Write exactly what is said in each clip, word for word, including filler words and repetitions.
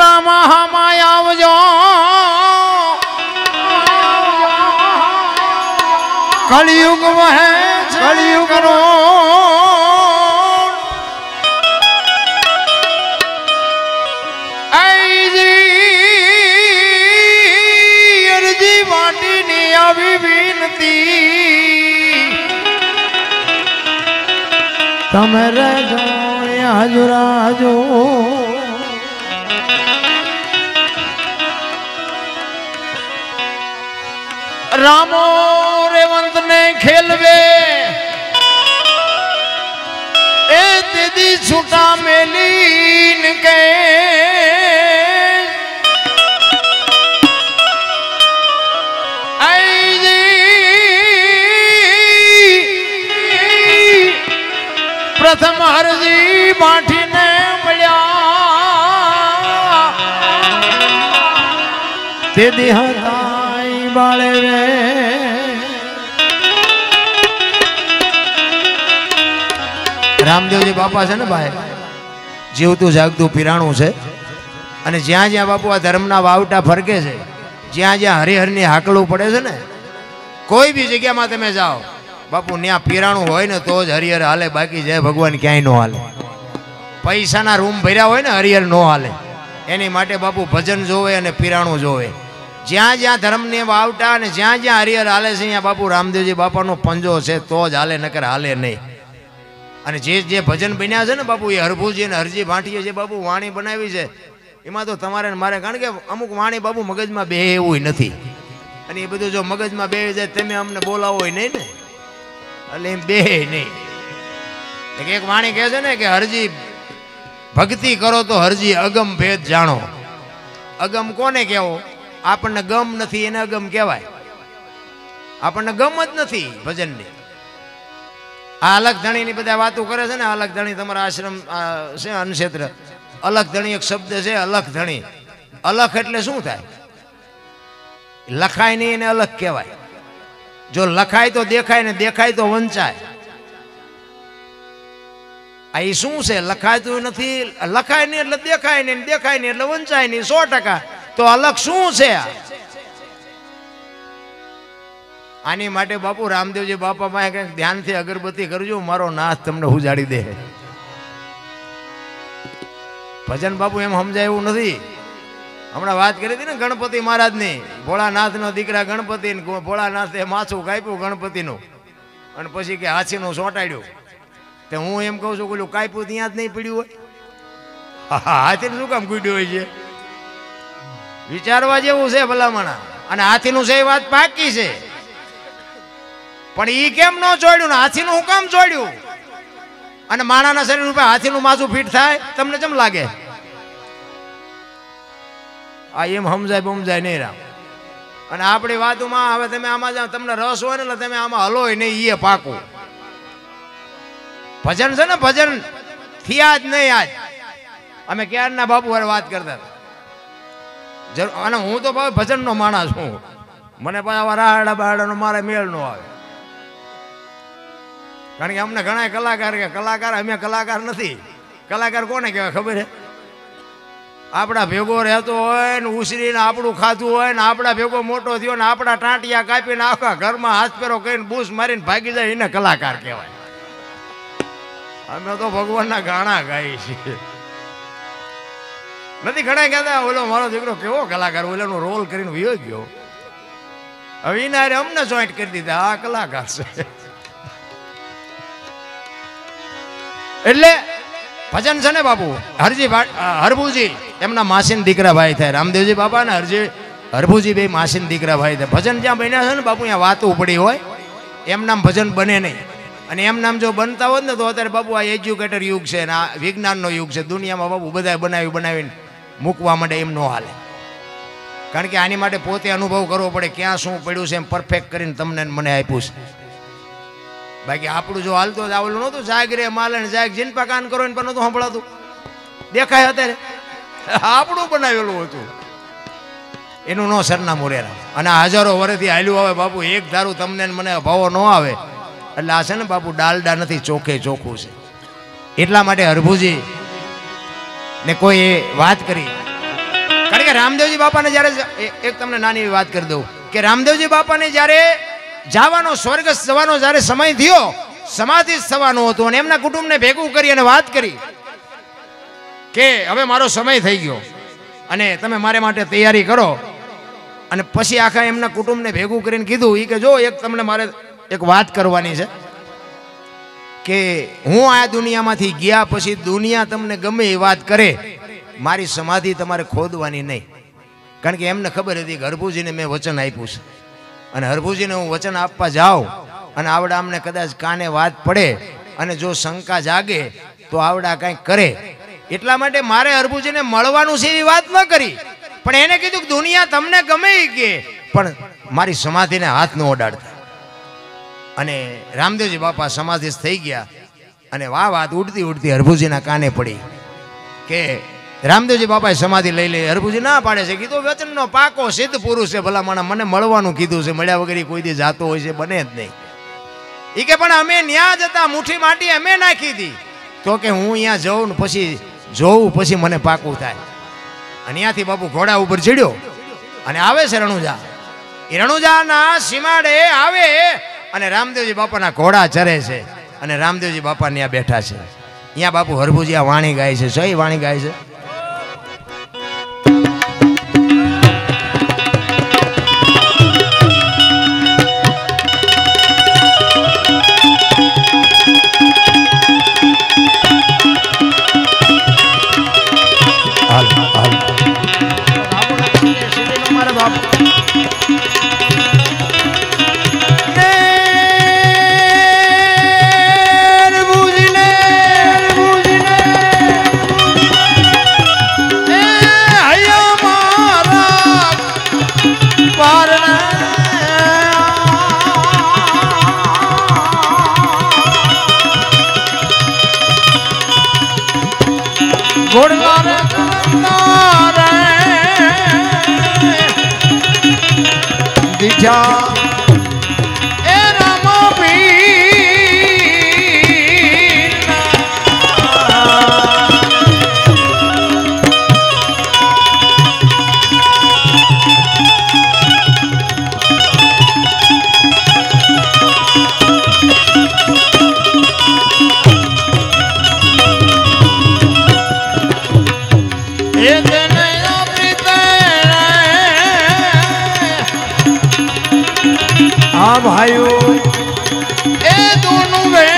રામા હામાં આવજો કળિયુગ વહે કળિયુગ નો અરજી માટીની આવી વિનતી તમે રહેજો હાજરાજો रामो रेवंत ने खेलवे ए दीदी छूटा मेलीन के प्रथम हरजी बाठी ने મળ્યા दीदी हताई बाले वे रामदेवजी बापा છે ને ભાઈ જીવતું જાગતું પીરાણું છે અને જ્યાં જ્યાં બાપુ આ ધર્મના વાવટા ફરકે છે જ્યાં જ્યાં હરિહરની હાકલું પડે છે ને કોઈ બી જગ્યામાં તમે જાઓ બાપુ ત્યાં પીરાણું હોય ને તો જ હરિહર હાલે બાકી જય ભગવાન ક્યાંય નો હાલે પૈસાના રૂમ ભર્યા હોય ને હરિહર નો હાલે એની માટે બાપુ ભજન જોવે અને પીરાણું જોવે જ્યાં જ્યાં ધર્મને વાવટા અને જ્યાં જ્યાં હરિહર હાલે છે અહીંયા બાપુ રામદેવજી બાપાનો પંજો છે તો જ હાલે નકર હાલે નહીં અને જે જે ભજન બન્યા છે ને બાપુ એ હરભુજી અને હરજી ભાંટીએ જે બાપુ વાણી બનાવી છે એમાં તો તમારે મારે કારણ કે અમુક વાણી બાપુ મગજમાં બે એવું નથી અને એ બધું જો મગજમાં બે જાય તમે અમને બોલાવો હોય નહીં ને એટલે એમ બે નહીં એક વાણી કહે છે ને કે હરજી ભક્તિ કરો તો હરજી અગમ ભેદ જાણો અગમ કોને કહેવો આપણને ગમ નથી એને અગમ કહેવાય આપણને ગમ જ નથી ભજનની આ અલગ ધણીની બધા વાતો કરે છે ને અલગ ધણી તમારા આશ્રમ છે અનક્ષેત્ર અલગ ધણી એક શબ્દ છે અલગ ધણી અલખ એટલે શું થાય લખાય નહીં એને અલગ કહેવાય જો લખાય તો દેખાય ને દેખાય તો વંચાય આ એ શું છે લખાતું નથી લખાય નહીં એટલે દેખાય નહીં દેખાય નહીં એટલે વંચાય નહીં સો ટકા તો અલગ શું છે આની માટે બાપુ રામદેવજી બાપા પાસે કંઈક ધ્યાનથી અગરબત્તી કરજો મારો નાથ તમને ઉજાડી દે ભજન બાપુ એમ સમજાય એવું નથી હમણાં વાત કરી હતી ને ગણપતિ મહારાજની ભોળાનાથનો દીકરા ગણપતિ ભોળાનાથે માથું કાપ્યું ગણપતિનું અને પછી કે હાથીનું સોંટાડ્યું તે હું એમ કહું છું પેલું કાપ્યું ત્યાં જ નહીં પીડ્યું હોય હાથીનું શું કામ કૂડ્યું હોય છે વિચારવા જેવું છે ભલામણા અને હાથીનું છે એ વાત પાકી છે પણ ઈ કેમ ન જોડ્યું ને હાથીનું હું કામ જોડ્યું અને માણાના શરીર ઉપર હાથીનું માથું ફીટ થાય તમને કેમ લાગે આ એમ સમજાય બમજાય નહીં રામ અને આપણી વાતોમાં હવે તમે આમાં જાઓ તમને રસ હોય ને એટલે તમે આમાં હલોય નહીં એ પાકું ભજન છે ને ભજન થયા જ નહીં આજ અમે ક્યારના બાપુ વારે વાત કરતા હતા અને હું તો ભજનનો માણસ છું મને પાછા રાહડા બહાડાનો મારે મેળ નો આવે કારણ કે અમને ઘણા કલાકાર કે કલાકાર અમે કલાકાર નથી કલાકાર કોને કહેવાય ખબર છે આપણા ભેગો રહેતો હોય ને ઉછરીને આપણું ખાધું હોય ને આપણા ભેગો મોટો થયો ને આપણા ટાંટિયા કાપીને આખા ઘરમાં હાથ પેરો કરીને બૂસ મારીને ભાગી જાય એને કલાકાર કહેવાય અમે તો ભગવાનના ગાણા ગાઈએ છીએ નથી ઘણા કહેતા ઓલો મારો દીકરો કેવો કલાકાર ઓલાનો રોલ કરીને વયો ગયો હવે એના અમને જોઈન્ટ કરી દીધા આ કલાકાર છે એટલે ભજન છે ને બાપુ હરજી હરભુજી એમના માસીન દીકરા ભાઈ થાય રામદેવજી બાપા ને હરજી હરભુજી બે માસીન દીકરા ભાઈ થાય ભજન જ્યાં બન્યા છે ને બાપુ અહીંયા વાતો પડી હોય એમ નામ ભજન બને નહીં અને એમ નામ જો બનતા હોત ને તો અત્યારે બાપુ આ એજ્યુકેટર યુગ છે ને આ વિજ્ઞાનનો યુગ છે દુનિયામાં બાપુ બધા બનાવી બનાવીને મૂકવા માંડે એમ ન હાલે કારણ કે આની માટે પોતે અનુભવ કરવો પડે ક્યાં શું પડ્યું છે એમ પરફેક્ટ કરીને તમને મને આપ્યું છે બાકી આપણું જો હાલતો આવેલું નહોતું જાગ રે માલણ જાગ જીનપા કાન કરો ને પણ નહોતું સંભળાતું દેખાય અત્યારે આપણું બનાવેલું હતું એનું નો સરનામું રેરા અને હજારો વર્ષથી હાલ્યું આવે બાપુ એક ધારું તમને મને ભાવો ન આવે એટલે આ છે ને બાપુ ડાલડા નથી ચોખ્ખે ચોખ્ખું છે એટલા માટે હરભુજી ને કોઈ વાત કરી રામદેવજી બાપાને જ્યારે એક તમને નાની વાત કરી દઉં કે રામદેવજી બાપાને જ્યારે જવાનો સ્વર્ગ જવાનો જ્યારે સમય થયો, સમાધિ થવાનો હતો અને એમના કુટુંબને ભેગું કરી અને વાત કરી કે હવે મારો સમય થઈ ગયો અને તમે મારે માટે તૈયારી કરો. અને પછી આખા એમના કુટુંબને ભેગું કરીને કીધું એ કે જો એક તમને મારે એક વાત કરવાની છે કે હું આ દુનિયામાંથી ગયા પછી દુનિયા તમને ગમે એ વાત કરે, મારી સમાધિ તમારે ખોદવાની નહીં. કારણ કે એમને ખબર હતી કે હરભુજીને મેં વચન આપ્યું છે અને હરભુજીને હું વચન આપવા જાઉં અને આવડા અમને કદાચ કાને વાત પડે અને જો શંકા જાગે તો આવડા કંઈક કરે, એટલા માટે મારે હરભુજીને મળવાનું છે એવી વાત ન કરી. પણ એને કીધું કે દુનિયા તમને ગમે કે પણ મારી સમાધિને હાથ ન ઓડાડતા. અને રામદેવજી બાપા સમાધિસ્થ થઈ ગયા અને વાહ વાત ઉડતી ઉડતી હરભુજીના કાને પડી કે રામદેવજી બાપાએ સમાધિ લઈ લે. હરભુજી ના પાડે છે, કીધું વચનનો પાકો સિદ્ધ પુરુષ છે, ભલા માણા મને મળવાનું કીધું છે, મળ્યા વગર કોઈ દી જાતો હોય છે, બને જ નહીં. એ કે પણ અમે ન્યા જતા મુઠ્ઠી માટી અમે નાખી હતી તો કે હું અહીંયા જઉં ને પછી જોઉં પછી મને પાકું થાય. અને ત્યાંથી બાપુ ઘોડા ઉપર ચડ્યો અને આવે છે રણુજા. એ રણુજાના સીમાડે આવે અને રામદેવજી બાપાના ઘોડા ચરે છે અને રામદેવજી બાપા ત્યાં બેઠા છે. અહીંયા બાપુ હરભુજી આ વાણી ગાય છે. સહી વાણી ગાય છે. भाइयों ए दोनों में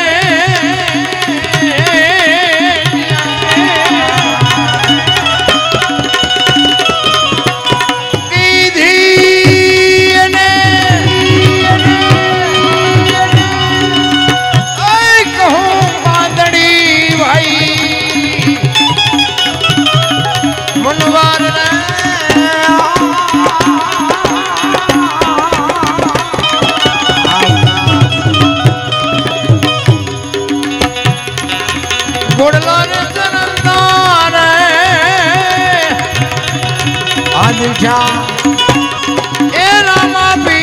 ए रामा पी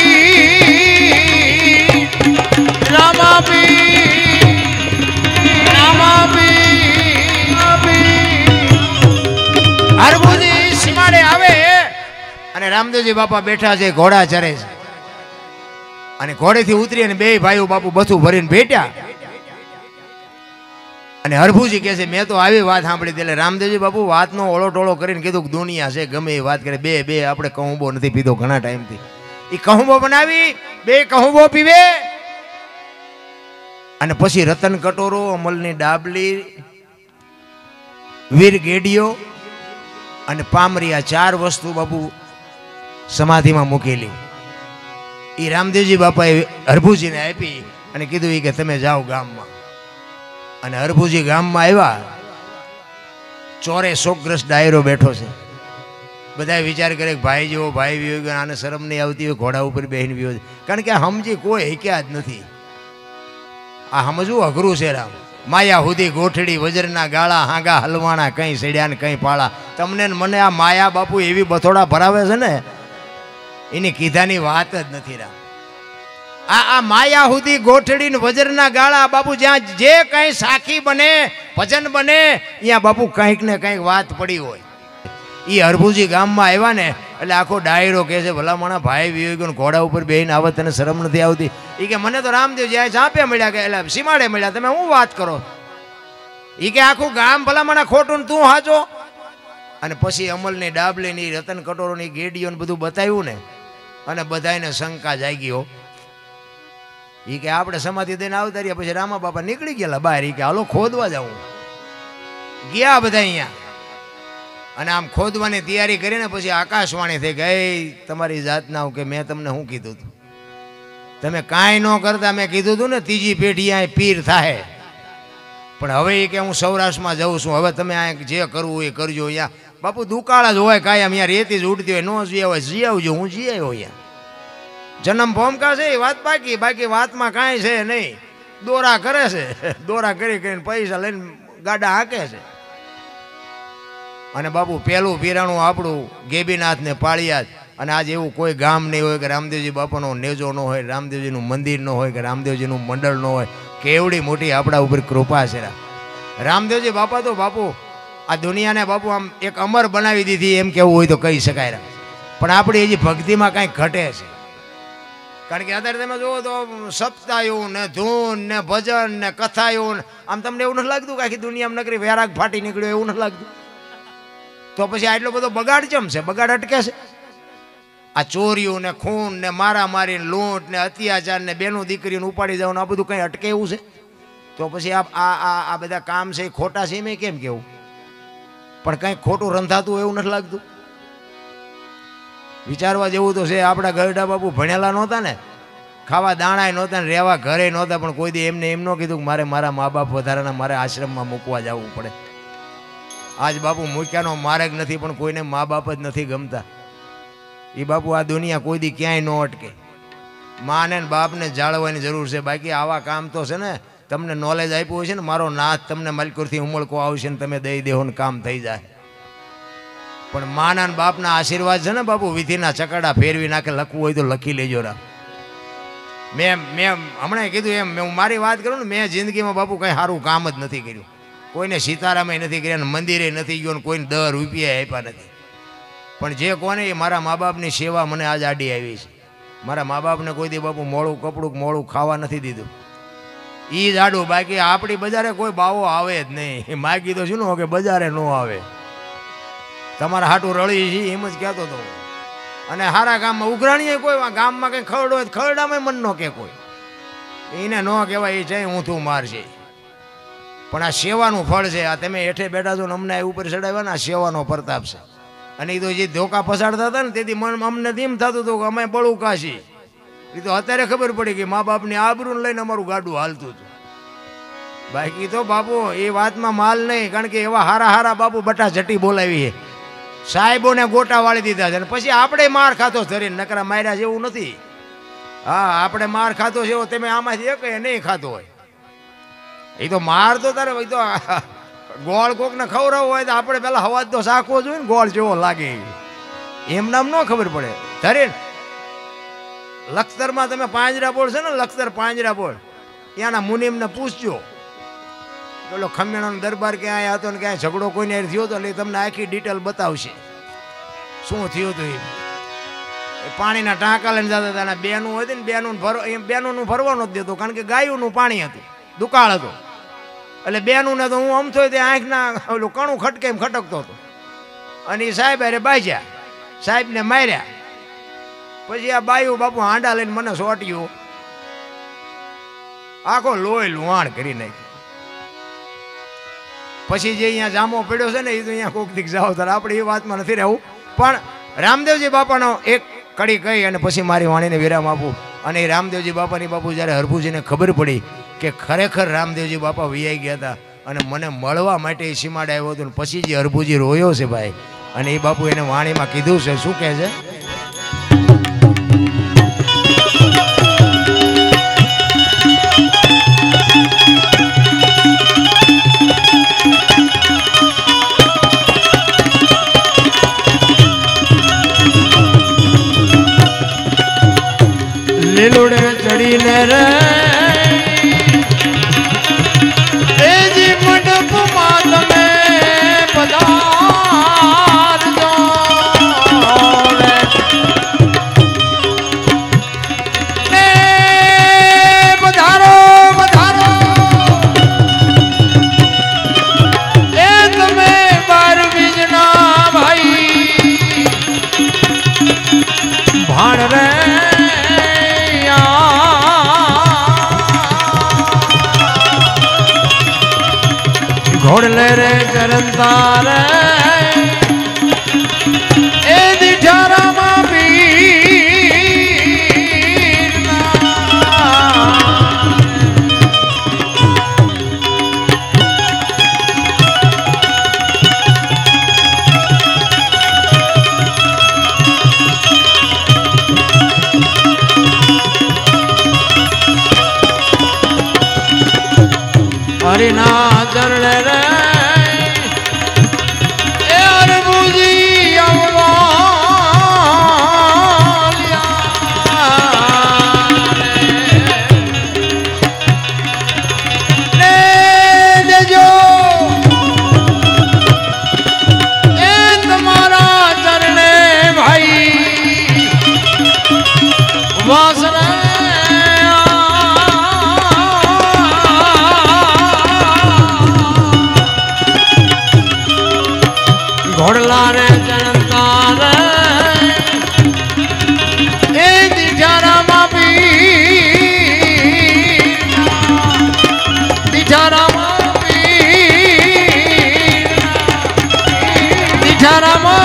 रामा पी रामा पी હરભુજી સીમાડે આવે અને રામદેવજી બાપા બેઠા છે, ઘોડા ચરે છે અને ઘોડેથી ઉતરી અને બે ભાઈઓ બાપુ બથું ભરીને બેઠ્યા. અને હરભુજી કહે છે મેં તો આવી વાત સાંભળી હતી. એટલે રામદેવજી બાપુ વાતનો ઓળો ટોળો કરીને કીધું કે દુનિયા છે ગમે એ વાત કરે, બે બે આપણે કહુંબો નથી પીધો ઘણા ટાઈમથી. એ કહુંબો બનાવી બે કહુંબો પીવે અને પછી રતન કટોરો, અમલની ડાબલી, વીર ગેડીઓ અને પામરી આ ચાર વસ્તુ બાપુ સમાધિમાં મૂકેલી. એ રામદેવજી બાપાએ હરભુજીને આપી અને કીધું કે તમે જાઓ ગામમાં. અને હરભુજી ગામમાં આવ્યા, ચોરે શોકગ્રસ્ત ડાયરો બેઠો છે. બધા વિચાર કરે કે ભાઈ જેવો ભાઈ વિયો ગયો, આને શરમ નહીં આવતી હોય ઘોડા ઉપર બેહીને વિયો. કારણ કે સમજી કોઈ હેક્યા જ નથી. આ સમજવું અઘરું છે. રામ માયા હુદી ગોઠડી વજરના ગાળા, હાંગા હલવાણા, કઈ સડ્યા ને કઈ પાળા. તમને મને આ માયા બાપુ એવી બથોડા ભરાવે છે ને એની કીધાની વાત જ નથી. રામ આ આ માયા હુદી ગોઠડી ને વજરના ગાળા બાપુ, જ્યાં જે કઈ સાખી બને ભજન બને ત્યાં બાપુ કંઈક ને કંઈક વાત પડી હોય. એ હરભુજી ગામમાં આવ્યા ને એટલે આખો ડાયરો કહે છે ભલા માણા ભાઈ વી ગયો ઘોડા ઉપર બેહીને આવત તને શરમ નથી આવતી? એ કે મને તો રામદેવ જ્યાં ચાંપે મળ્યા કે એટલે સીમાડે મળ્યા, તમે હું વાત કરો? એ કે આખું ગામ ભલા માણા ખોટું ને તું હાચો. અને પછી અમલની ડાબલીની રતન કટોરોની ગેડીઓ બધું બતાવ્યું ને અને બધાને શંકા જાગી હો. એ કે આપણે સમાધિ દઈને આવતા રહ્યા. પછી રામા બાપા નીકળી ગયેલા બહાર. એ કે હાલો ખોદવા જાઉં. ગયા બધા અહીંયા અને આમ ખોદવાની તૈયારી કરીને પછી આકાશવાણી થઈ ગઈ તમારી જાતના કે મેં તમને શું કીધું હતું? તમે કાંઈ ન કરતા મેં કીધું હતું ને ત્રીજી પેઢી અહીં પીર થાય. પણ હવે એ કે હું સૌરાષ્ટ્રમાં જાઉં છું, હવે તમે આ જે કરવું એ કરજો. અહીંયા બાપુ દુકાળ જ હોય કાયમ, અહીંયા રેતી જ ઉડતી હોય, ન જી હોય જી આવજો. હું જી આવ્યો અહીંયા. જન્મ ભોમકા છે એ વાત બાકી, બાકી વાતમાં કાંઈ છે નહીં. દોરા કરે છે, દોરા કરી કરીને પૈસા લઈને ગાડા હાંકે છે. અને બાપુ પેલું પીરાણું આપણું ગેબીનાથ ને પાળિયાદ. અને આજે એવું કોઈ ગામ નહીં હોય કે રામદેવજી બાપાનો નેજો ન હોય, રામદેવજીનું મંદિર ન હોય કે રામદેવજીનું મંડળ ન હોય. કેવડી મોટી આપણા ઉપર કૃપા છે. રામદેવજી બાપા તો બાપુ આ દુનિયાને બાપુ આમ એક અમર બનાવી દીધી એમ કેવું હોય તો કહી શકાય. પણ આપણી હજી ભક્તિમાં કાંઈક ઘટે છે. કારણ કે અત્યારે તમે જુઓ તો સપ્તાયું ને ધૂન ને ભજન ને કથાયું આમ તમને એવું નથી લાગતું કે આખી દુનિયામાં નકરી વૈરાગ ફાટી નીકળ્યો એવું નથી લાગતું? તો પછી આટલો બધો બગાડ કેમ છે? બગાડ અટકે છે? આ ચોરીઓ ને ખૂન ને મારામારી ને લૂંટ ને અત્યાચાર ને બેનું દીકરીઓને ઉપાડી જવાનું આ બધું કંઈ અટકે એવું છે? તો પછી આ આ આ બધા કામ છે એ ખોટા છે એમ કેમ કેવું? પણ કંઈ ખોટું રંધાતું એવું નથી લાગતું? વિચારવા જેવું તો છે. આપણા ગરડા બાપુ ભણેલા નહોતા ને, ખાવા દાણાય નહોતા ને રહેવા ઘરે નહોતા, પણ કોઈ દી એમને એમ ન કીધું કે મારે મારા મા બાપ વધારાના મારે આશ્રમમાં મૂકવા જવું પડે. આજ બાપુ મૂક્યાનો માર્ગ નથી, પણ કોઈને મા બાપ જ નથી ગમતા. એ બાપુ આ દુનિયા કોઈ દી ક્યાંય ન અટકે. માને ને બાપને જાળવવાની જરૂર છે. બાકી આવા કામ તો છે ને તમને નોલેજ આપ્યું હોય છે ને મારો નાથ તમને મલકુરથી ઉમળકો આવશે ને તમે દઈ દેહો ને કામ થઈ જાય. પણ માના ને બાપના આશીર્વાદ છે ને બાપુ વિધિના ચકડા ફેરવી નાખે. લખવું હોય તો લખી લેજો. રા મેં મેં હમણાં કીધું એમ હું મારી વાત કરું ને, મેં જિંદગીમાં બાપુ કંઈ સારું કામ જ નથી કર્યું. કોઈને સીતારામે નથી કર્યા ને મંદિરે નથી ગયો ને કોઈને દસ રૂપિયા આપ્યા નથી. પણ જે કોને એ મારા મા બાપની સેવા મને આજ આડી આવી છે. મારા મા બાપને કોઈ દી બાપુ મોડું કપડું મોડું ખાવા નથી દીધું. એ જ આડું. બાકી આપણી બજારે કોઈ બાવો આવે જ નહીં. માગી તો શું કે બજારે ન આવે. તમારા હાટું રળી છે એમ જ કહેતો હતો. અને હારા ગામમાં ઉઘરાણીએ કોઈ ગામમાં કંઈ ખરડો હોય ખરડામાં મન ન કે કોઈ એને ન કહેવાય. એ છે હું તું મારશે. પણ આ સેવાનું ફળ છે. આ તમે હેઠે બેઠા છો ને અમને આ ઉપર ચડાવ્યા ને આ સેવાનો પ્રતાપ છે. અને એ તો જે ધોકા ફસાડતા હતા ને તેથી મન અમને એમ થતું હતું કે અમે બળું કાશી. એ તો અત્યારે ખબર પડી કે મા બાપની આબરૂને લઈને અમારું ગાડું હાલતું હતું. બાકી તો બાપુ એ વાતમાં માલ નહીં. કારણ કે એવા હારા હારા બાપુ બટા જટી બોલાવી છે. સાહેબોને ગોટા વાળી દીધા છે. અને પછી આપણે માર ખાતો ધરીને નકરા માર્યા જેવું નથી. હા આપણે માર ખાતો છે એવો તમે આમાંથી એક નહીં ખાતો હોય. એ તો માર તો તારે તો ગોળ કોકને ખવડાવવો હોય તો આપણે પેલા હવાજ તો શાકવો જોઈએ ને ગોળ જેવો લાગે. એમ નામ ન ખબર પડે. ધરે લખતરમાં તમે પાંજરા બોળ છે ને લખતર પાંજરા બોળ ત્યાંના મુનિમને પૂછજો. પેલો ખમેણાનો દરબાર ક્યાંય હતો ને ક્યાંય ઝઘડો કોઈને થયો હતો એટલે તમને આખી ડિટેલ બતાવશે શું થયું હતું. એ પાણીના ટાંકા લઈને જતા હતા. બેનું હતી ને બેનું ભર બેનું ભરવાનું જ દેતો કારણ કે ગાયુંનું પાણી હતું, દુકાળ હતો. એટલે બેનું ને તો હું આમ થયો તે આંખના ઓલું કણું ખટકે એમ ખટકતો હતો. અને એ સાહેબ અરે બાજ્યા, સાહેબને માર્યા. પછી આ બાયું બાપુ હાંડા લઈને મને સોટ્યું, આખો લોહી લુહાણ કરી નાખ્યું. પછી જે અહીંયા જામો પડ્યો છે ને એ તો અહીંયા કોક દીક જાઓ તારે આપણે એ વાતમાં નથી રહેવું. પણ રામદેવજી બાપાનો એક કડી કહી અને પછી મારી વાણીને વિરામ આપું. અને એ રામદેવજી બાપાની બાપુ જ્યારે હરભુજીને ખબર પડી કે ખરેખર રામદેવજી બાપા વિયાઈ ગયા હતા અને મને મળવા માટે એ સીમાડે આવ્યો હતો. પછી જે હરભુજી રોયો છે ભાઈ, અને એ બાપુ એને વાણીમાં કીધું છે. શું કહે છે? લીલુડે ચડીને રે એજી મંડપમાં તમે પધારજો. ઘોડલે રે ચરણ તારે એ દીઠારામાં હરિના ચરણ રે એ અરબુજી આવલા દેજો એ તમારા ચરણે ભાઈ વાસના ઘોડલા રે ચણતા રે એ દીઠારામાં પીર દીઠારામાં પીર દીઠારામાં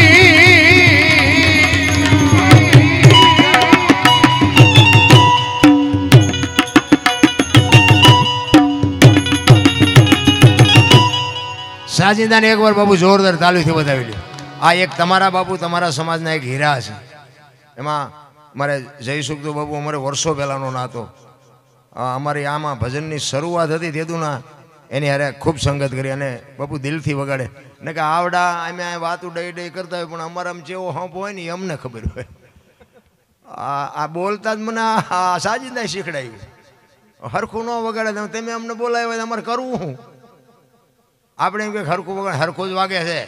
સાજિદાને એકવાર બાપુ જોરદાર તાલીથી બતાવી લ્યો. આ એક તમારા બાપુ તમારા સમાજના એક હીરા છે. એમાં મારે જય સુખતો બાપુ અમારે વર્ષો પહેલાંનો નાતો. અમારી આમાં ભજનની શરૂઆત હતી તેદુના એની હારે ખૂબ સંગત કરી અને બાપુ દિલથી વગાડે ને કે આવડા અમે વાતું ડઈ ડઈ કરતા હોય પણ અમારા આમ જેવો હંપ હોય ને અમને ખબર હોય. આ આ બોલતા જ મને આ સાજિદાએ શીખડાયું. હરખું ન વગાડે તમે અમને બોલાવ્યા હોય અમારે કરવું શું? આપણે એમ કે હરખું વગર હરખું જ વાગે છે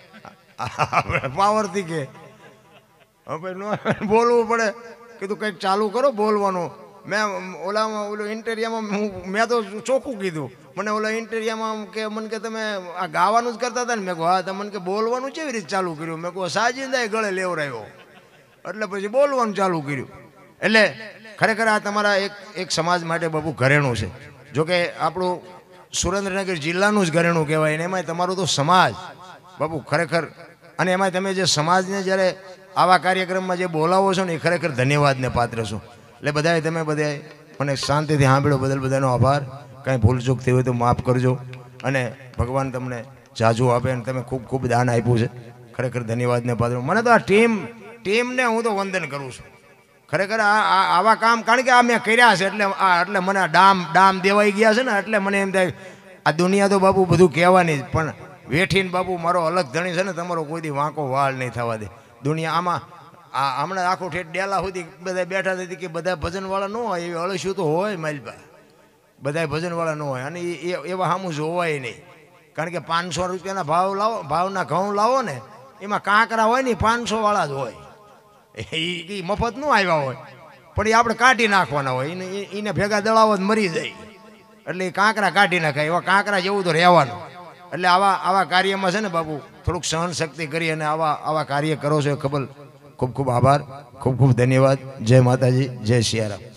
પાવરથી કે હવે બોલવું પડે. કીધું કંઈક ચાલુ કરો બોલવાનું. મેં ઓલામાં ઓલું ઇન્ટેરિયામાં હું મેં તો ચોખ્ખું કીધું. મને ઓલા ઇન્ટેરિયામાં કે મને કે તમે આ ગાવાનું જ કરતા હતા ને. મેં કહું હા. તમને કે બોલવાનું કેવી રીતે ચાલુ કર્યું? મેં કહું સાજિંદાએ ગળે લેવરાયો એટલે પછી બોલવાનું ચાલુ કર્યું. એટલે ખરેખર આ તમારા એક એક સમાજ માટે બાપુ ઘરેણું છે. જોકે આપણું સુરેન્દ્રનગર જિલ્લાનું જ ઘરેણું કહેવાય ને એમાંય તમારું તો સમાજ બાપુ ખરેખર. અને એમાં તમે જે સમાજને જ્યારે આવા કાર્યક્રમમાં જે બોલાવો છો ને એ ખરેખર ધન્યવાદને પાત્ર છો. એટલે બધાએ તમે બધાએ મને શાંતિથી સાંભળ્યો બદલ બધાનો આભાર. કાંઈ ભૂલચૂક થઈ હોય તો માફ કરજો. અને ભગવાન તમને જાજુ આપે અને તમે ખૂબ ખૂબ દાન આપ્યું છે. ખરેખર ધન્યવાદને પાત્ર. મને તો આ ટીમ ટીમને હું તો વંદન કરું છું. ખરેખર આ આવા કામ કારણ કે આ મેં કર્યા છે એટલે આ એટલે મને ડામ ડામ દેવાઈ ગયા છે ને એટલે મને એમ થાય આ દુનિયા તો બાપુ બધું કહેવાની જ પણ વેઠીને બાપુ મારો અલગ ધણી છે ને તમારો કોઈ દી વાંકો વાળ નહીં થવા દે. દુનિયા આમાં આ હમણાં આખું ઠેઠ ડેલા સુધી બધા બેઠા હતી કે બધા ભજનવાળા ન હોય એવી અળસ્યું તો હોય માલપા. બધા ભજનવાળા ન હોય અને એ એવા સામું જોવાય નહીં. કારણ કે પાંચસો રૂપિયાના ભાવ લાવો ભાવના ઘઉં લાવો ને એમાં કાંકરા હોય ને પાંચસો વાળા જ હોય. એ મફત ન આવ્યા હોય પણ એ આપણે કાઢી નાખવાના હોય. એને એને ભેગા દળાવો જ મરી જાય એટલે એ કાંકરા કાઢી નાખાય. એવા કાંકરા જેવું તો રહેવાનું. એટલે આવા આવા કાર્યમાં છે ને બાપુ થોડુંક સહન શક્તિ કરી અને આવા આવા કાર્ય કરો છો. ખબર ખૂબ ખૂબ આભાર, ખૂબ ખૂબ ધન્યવાદ. જય માતાજી, જય સિયારામ.